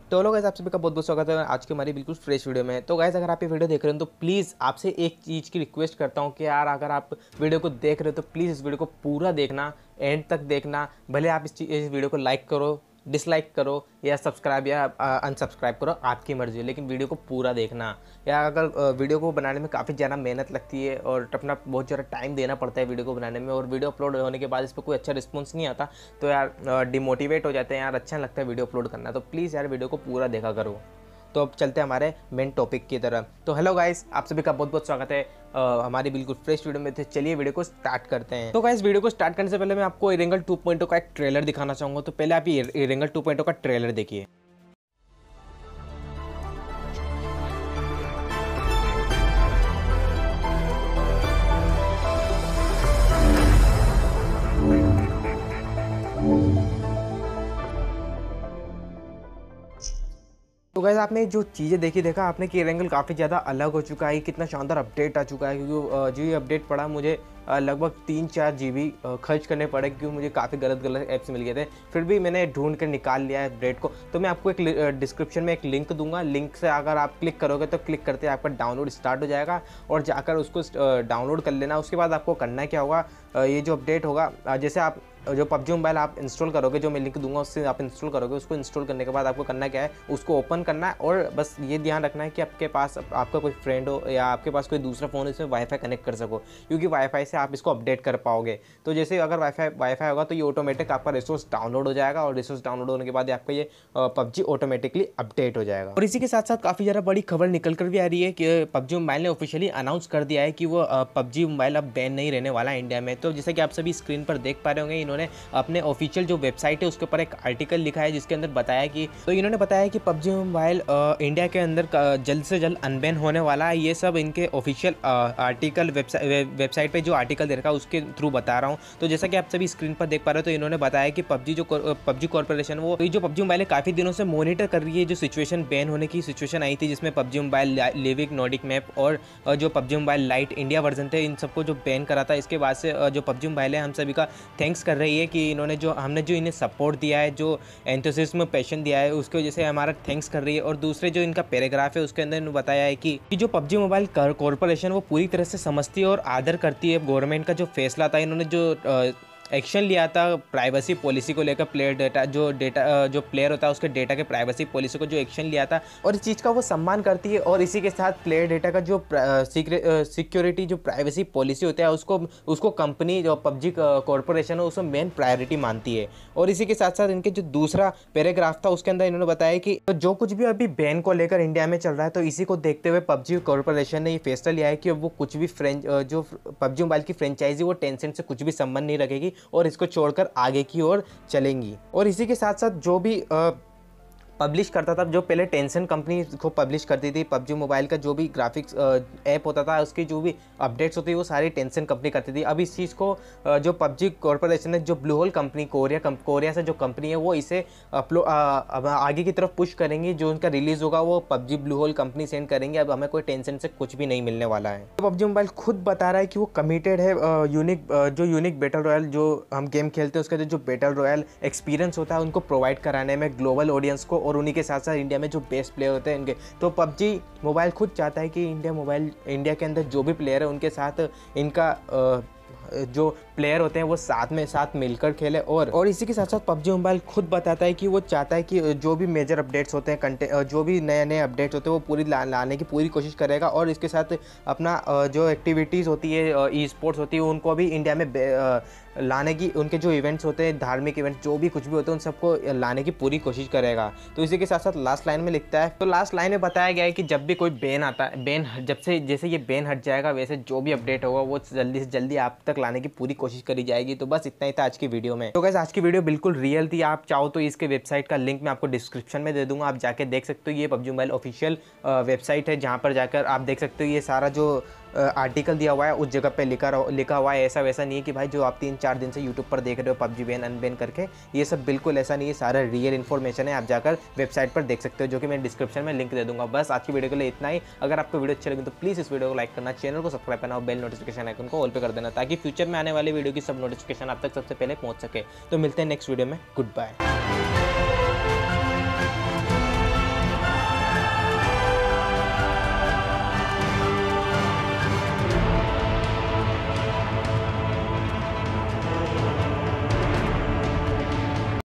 तो लोग गाइस, आप सभी का बहुत बहुत स्वागत है आज की हमारी बिल्कुल फ्रेश वीडियो में। तो गाइस, अगर आप ये वीडियो देख रहे हो तो प्लीज़ आपसे एक चीज़ की रिक्वेस्ट करता हूँ कि यार अगर आप वीडियो को देख रहे हो तो प्लीज़ इस वीडियो को पूरा देखना, एंड तक देखना। भले आप इस वीडियो को लाइक करो, डिसलाइक करो या सब्सक्राइब या अनसब्सक्राइब करो, आपकी मर्जी है, लेकिन वीडियो को पूरा देखना। या अगर वीडियो को बनाने में काफ़ी ज़्यादा मेहनत लगती है और अपना बहुत ज़्यादा टाइम देना पड़ता है वीडियो को बनाने में, और वीडियो अपलोड होने के बाद इस पर कोई अच्छा रिस्पॉन्स नहीं आता तो यार डिमोटिवेट हो जाते हैं यार, अच्छा लगता है वीडियो अपलोड करना। तो प्लीज़ यार वीडियो को पूरा देखा करो। तो अब चलते हैं हमारे मेन टॉपिक की तरफ। तो हेलो गाइस, आप सभी का बहुत बहुत स्वागत है हमारी बिल्कुल फ्रेश वीडियो में। थे चलिए वीडियो को स्टार्ट करते हैं। तो गाइस, वीडियो को स्टार्ट करने से पहले मैं आपको इरेंगल 2.0 का एक ट्रेलर दिखाना चाहूँगा। तो पहले आप ये इरेंगल 2.0 का ट्रेलर देखिए। तो गाइस, आपने जो चीज़ें देखा आपने कि इरेंगल काफ़ी ज़्यादा अलग हो चुका है, कितना शानदार अपडेट आ चुका है। क्योंकि जो ये अपडेट पड़ा मुझे लगभग 3-4 GB खर्च करने पड़े, क्योंकि मुझे काफ़ी गलत ऐप्स मिल गए थे। फिर भी मैंने ढूंढ कर निकाल लिया है अपडेट को। तो मैं आपको एक डिस्क्रिप्शन में एक लिंक दूंगा, लिंक से अगर आप क्लिक करोगे तो क्लिक करते ही आपका डाउनलोड स्टार्ट हो जाएगा और जाकर उसको डाउनलोड कर लेना। उसके बाद आपको करना क्या होगा, ये जो अपडेट होगा, जैसे आप जो PUBG मोबाइल आप इंस्टॉल करोगे, जो मैं लिंक दूंगा उससे आप इंस्टॉल करोगे, उसको इंस्टॉल करने के बाद आपको करना क्या है, उसको ओपन करना है। और बस ये ध्यान रखना है कि आपके पास आपका कोई फ्रेंड हो या आपके पास कोई दूसरा फ़ोन इसमें वाईफाई कनेक्ट कर सको, क्योंकि वाईफाई से आप इसको अपडेट कर पाओगे। तो जैसे अगर वाईफाई होगा तो ये ऑटोमेटिक आपका रिसोर्स डाउनलोड हो जाएगा, और रिसोर्स डाउनलोड होने के बाद आपका ये PUBG ऑटोमेटिकली अपडेट हो जाएगा। और इसी के साथ साथ काफ़ी ज़्यादा बड़ी खबर निकल कर भी आ रही है कि PUBG मोबाइल ने ऑफिशियली अनाउंस कर दिया है कि वो PUBG मोबाइल अब बैन नहीं रहने वाला है इंडिया में। तो जैसे कि आप सभी स्क्रीन पर देख पा रहे होंगे, इन्होंने अपने ऑफिशियल जो वेबसाइट है उसके ऊपर एक आर्टिकल लिखा है जिसके अंदर बताया कि इन्होंने बताया कि PUBG मोबाइल इंडिया के अंदर जल्द से जल्द अनबैन होने वाला है। ये सब इनके ऑफिशियल आर्टिकल वेबसाइट पे जो आर्टिकल दे रखा है उसके थ्रू बता रहा हूँ। तो जैसा कि आप सभी स्क्रीन पर देख पा रहे हो, तो इन्होंने बताया कि PUBG कॉर्पोरेशन वो जो PUBG मोबाइल है काफ़ी दिनों से मॉनिटर कर रही है जो सिचुएशन बैन होने की सिचुएशन आई थी, जिसमें PUBG mobile Livik Nordic map और जो PUBG mobile lite India version थे, इन सबको जो बैन करा था। इसके बाद से जो PUBG मोबाइल है हम सभी का थैंक्स कर रही है कि इन्होंने हमने जो इन्हें सपोर्ट दिया है, जो एंथुसिज्म पैशन दिया है, उसकी वजह से हमारा थैंक्स कर रही है। और दूसरे जो इनका पैराग्राफ है उसके अंदर इन्होंने बताया है कि जो PUBG मोबाइल कॉर्पोरेशन वो पूरी तरह से समझती है और आदर करती है गवर्नमेंट का जो फैसला था। इन्होंने जो एक्शन लिया था प्राइवेसी पॉलिसी को लेकर, प्लेयर डेटा जो प्लेयर होता है उसके डेटा के प्राइवेसी पॉलिसी को जो एक्शन लिया था, और इस चीज़ का वो सम्मान करती है। और इसी के साथ प्लेयर डेटा का जो सिक्योरिटी जो प्राइवेसी पॉलिसी होता है उसको कंपनी जो PUBG कॉर्पोरेशन है उसको मेन प्रायोरिटी मानती है। और इसी के साथ साथ इनके जो दूसरा पैराग्राफ था उसके अंदर इन्होंने बताया कि जो कुछ भी अभी बैन को लेकर इंडिया में चल रहा है, तो इसी को देखते हुए PUBG कॉर्पोरेशन ने ये फैसला लिया है कि वो कुछ भी जो PUBG मोबाइल की फ्रेंचाइजी वो टेंसेंट से कुछ भी संबंध नहीं रखेगी और इसको छोड़कर आगे की ओर चलेंगी। और इसी के साथ साथ जो भी पब्लिश करता था, जो पहले टेंसेंट कंपनी को पब्लिश करती थी PUBG मोबाइल का जो भी ग्राफिक्स ऐप होता था, उसकी जो भी अपडेट्स होती थी वो सारी टेंसेंट कंपनी करती थी। अब इस चीज़ को जो PUBG कॉर्पोरेशन ने, जो ब्लू होल कंपनी कोरिया से जो कंपनी है, वो इसे आगे की तरफ पुश करेंगी। जो उनका रिलीज़ होगा वो PUBG Blue Hole company send करेंगे। अब हमें कोई टेंसेंट से कुछ भी नहीं मिलने वाला है। तो PUBG मोबाइल खुद बता रहा है कि वो कमिटेड है यूनिक बैटल रॉयल जो हम गेम खेलते हैं उसका जो बैटल रॉयल एक्सपीरियंस होता है उनको प्रोवाइड कराने में ग्लोबल ऑडियंस को, और उन्हीं के साथ साथ इंडिया में जो बेस्ट प्लेयर होते हैं इनके। तो PUBG मोबाइल खुद चाहता है कि इंडिया के अंदर जो भी प्लेयर है उनके साथ इनका जो प्लेयर होते हैं वो साथ मिलकर खेले। और इसी के साथ साथ PUBG मोबाइल खुद बताता है कि वो चाहता है कि जो भी मेजर अपडेट्स होते हैं, जो भी नए अपडेट्स होते हैं वो पूरी लाने की पूरी कोशिश करेगा। और इसके साथ अपना जो एक्टिविटीज़ होती है, ई स्पोर्ट्स होती है, उनको भी इंडिया में लाने की, उनके जो इवेंट्स होते हैं, धार्मिक इवेंट्स जो भी कुछ भी होते हैं, उन सबको लाने की पूरी कोशिश करेगा। तो इसी के साथ साथ लास्ट लाइन में लिखता है, तो लास्ट लाइन में बताया गया है कि जब भी कोई बैन आता है, जैसे ये बैन हट जाएगा, वैसे जो भी अपडेट होगा वो जल्दी से जल्दी आप तक लाने की पूरी कोशिश करी जाएगी। तो बस इतना ही था आज की वीडियो में। तो गाइस, आज की वीडियो बिल्कुल रियल थी। आप चाहो तो इसके वेबसाइट का लिंक मैं आपको डिस्क्रिप्शन में दे दूंगा, आप जाके देख सकते हो। ये PUBG मोबाइल ऑफिशियल वेबसाइट है, जहाँ पर जाकर आप देख सकते हो ये सारा जो आर्टिकल दिया हुआ है उस जगह पे लिखा हुआ है। ऐसा वैसा नहीं है कि भाई जो आप 3-4 दिन से यूट्यूब पर देख रहे हो PUBG बैन अनबैन करके, ये सब बिल्कुल ऐसा नहीं है। सारा रियल इन्फॉर्मेशन है, आप जाकर वेबसाइट पर देख सकते हो, जो कि मैं डिस्क्रिप्शन में लिंक दे दूंगा। बस आज की वीडियो के लिए इतना ही। अगर आपको वीडियो अच्छी लगी तो प्लीज़ इस वीडियो को लाइक करना, चैनल को सब्सक्राइब करना और बेल नोटिफिकेशन आइकन को ऑल पे कर देना, ताकि फ्यूचर में आने वाली वीडियो की सब नोटिफिकेशन आप तक सबसे पहले पहुंच सके। तो मिलते हैं नेक्स्ट वीडियो में। Good bye.